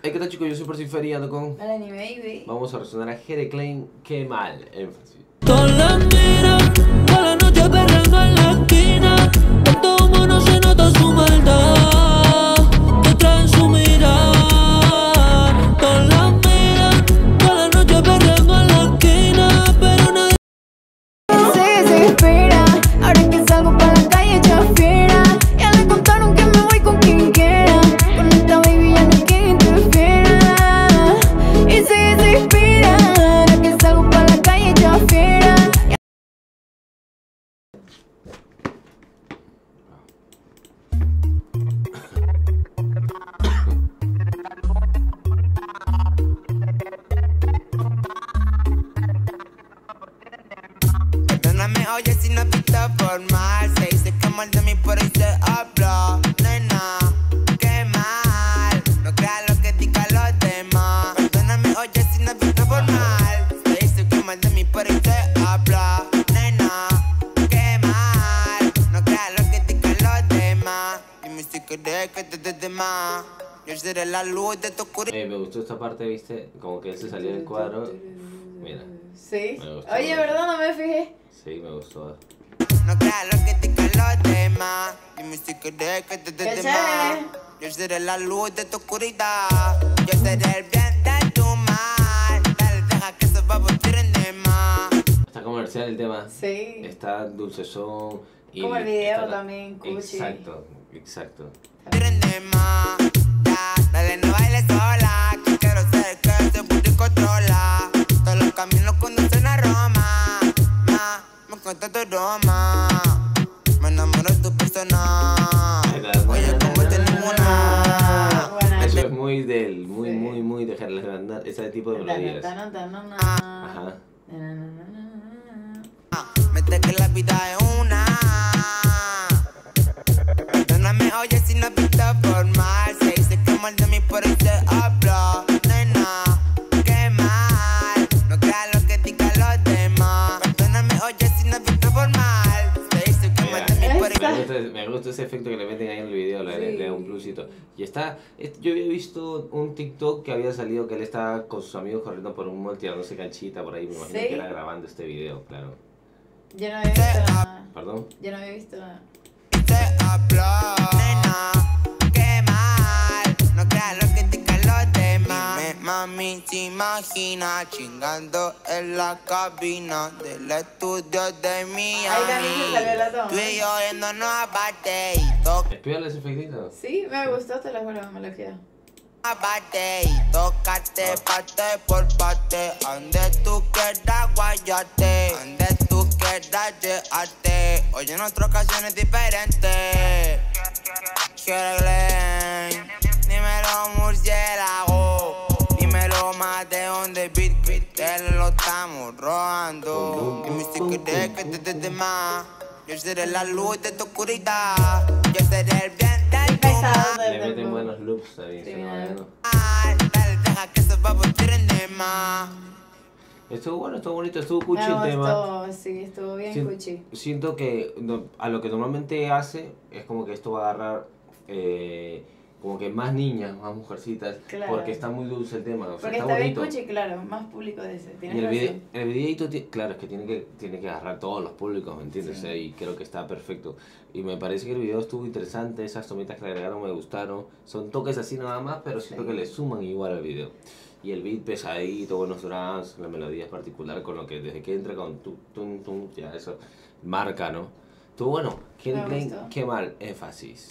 Hey, ¿qué tal, chicos? Yo soy Percy Feriando con... Melanie Baby. Vamos a resonar a Jere Klein, qué mal, énfasis. Todas las miras, toda la noche perreando en la esquina. Tanto humo no se nota su maldad, que trae en su mirada. Todas las miras, toda la noche perreando en la esquina, pero nadie Se espera, ahora que salgo para la calle ya fiera. Ya le contaron que me voy con quien quiera. Con esta baby ya no hay quien interfiera. Y se espera, ahora que salgo para la calle ya fiera. Perdóname, oye, si no te está formal. Se dice que mal de mí, por ahí se habla. No hay nada, qué mal. No creas lo que digan los demás. Perdóname, oye, si no te está formal. Se dice que mal de mí, por ahí se habla. No hay nada, qué mal. No creas lo que digan los demás. Dime si querés que te dé más. Yo seré la luz de tu oscuridad. Me gustó esta parte, ¿viste? Como que él se salió del cuadro. Mira, Sí. Me gustó. Oye, ¿verdad? No me fijé. sí, me gustó. No creas lo que digan los demás. Dime si querés que te Qué dé más. chévere. Yo seré la luz de tu oscuridad. Yo seré el bien de tu mal. Dale, deja que se va a volver en demás. Está comercial el tema. Sí. Está dulcezón. Y Como el video está- también, Cuchi. Exacto. Volver en demás. Ya, dale, no bailes sola. Que quiero ser que ese booty controla. Todos los caminos conducen a Roma. Me encanta tu aroma. Me enamoro de tu persona. Oye, como te ninguna. Buena. Eso es muy del, muy, Sí. muy dejarles andar, ese tipo de melodías. Ajá. Mete que la vida es una. Perdóname, oye, si no viste formal. Se dice que mal de mí, por ahí se habla. Nena, qué mal. No creas lo que digan los demás. Perdóname, oye, si no viste formal. Se dice que mal de mí, por ahí se Me gusta ese efecto que le meten ahí en el video, le da un plusito. Y está, yo había visto un TikTok que había salido que él estaba con sus amigos corriendo por un mall tirándose canchita por ahí, me imagino ¿Sí? que era grabando este video, claro. Yo no había visto nada. ¿Perdón? Yo no había visto nada. habla. Nena, qué mal. No creas lo que digan los demás. Dime, mami, te imaginas chingando en la cabina del estudio de Miami. Ahí también se salió la toma. Tú y yo yéndonos aparte y toca. Espírale ese efectito. Sí, me gustó, te la juro, me lo quiero. Aparte y tócate parte por parte. Donde tú quieras guayarte, donde tú quieras llevarte. Hoy en otra ocasión es diferente. Jere Klein, dímelo murciélago. Dímelo más de donde beat, te lo estamos robando. Dime si quieres que te dé más. Yo seré la luz de tu oscuridad. Yo seré el bien de tu Pesado mal. Le meten buenos loops también, Sí, se mira. bueno. Dale, deja que se va a volver en demás. Estuvo bueno, estuvo bonito, estuvo cuchi Me el tema. gustó, sí, estuvo bien Sien- cuchi. Siento que a lo que normalmente hace es como que esto va a agarrar como que más niñas, más mujercitas, Claro. porque está muy dulce el tema, o sea, Porque está está bien bonito. cuchi, claro, más público de ese. Y Tienes el video, razón. el videito, claro, es que tiene que agarrar todos los públicos, ¿me entiendes? Sí. Y creo que está perfecto. Y me parece que el video estuvo interesante, esas tomitas que le agregaron me gustaron. Son toques así nada más, pero siento Sí. que le suman igual al video. Y el beat pesadito, buenos drums, la melodía es particular, con lo que desde que entra con tum, ya eso marca, ¿no? Estuvo bueno, Me qué gustó. qué mal, énfasis.